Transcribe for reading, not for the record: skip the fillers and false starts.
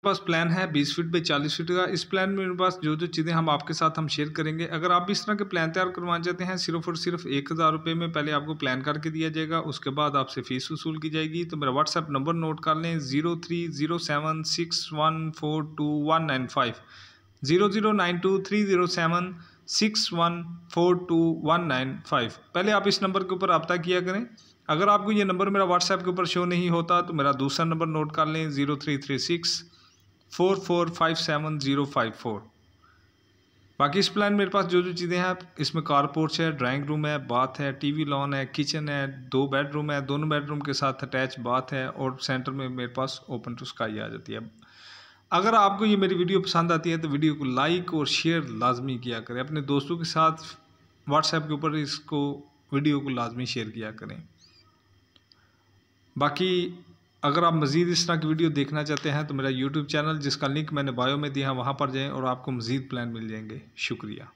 पास plan है 20 feet by 40 feet का। इस प्लान में मेरे पास जो जो चीज़ें हम आपके साथ हम शेयर करेंगे, अगर आप भी इस तरह के प्लान तैयार करवाना चाहते हैं, सिर्फ और सिर्फ 1000 रुपये में पहले आपको प्लान करके दिया जाएगा, उसके बाद आपसे फ़ीस वसूल की जाएगी। तो मेरा व्हाट्सएप नंबर नोट कर लें 030761429195 00923076142195। पहले आप इस नंबर के ऊपर रब्ता किया करें। अगर आपको ये नंबर मेरा व्हाट्सएप के ऊपर शो नहीं होता तो मेरा दूसरा नंबर नोट कर लें 03364457 054। बाकी इस प्लान मेरे पास जो जो चीज़ें हैं, इसमें कार पोर्च है, ड्राइंग रूम है, बाथ है, टीवी लॉन है, किचन है, 2 बेडरूम है, दोनों बेडरूम के साथ अटैच बाथ है और सेंटर में मेरे पास ओपन टू स्काई आ जाती है। अगर आपको ये मेरी वीडियो पसंद आती है तो वीडियो को लाइक और शेयर लाजमी किया करें, अपने दोस्तों के साथ व्हाट्सएप के ऊपर इसको वीडियो को लाजमी शेयर किया करें। बाकी अगर आप मज़ीद इस तरह की वीडियो देखना चाहते हैं तो मेरा यूट्यूब चैनल जिसका लिंक मैंने बायो में दिया है वहाँ पर जाएं और आपको मज़ीद प्लान मिल जाएंगे। शुक्रिया।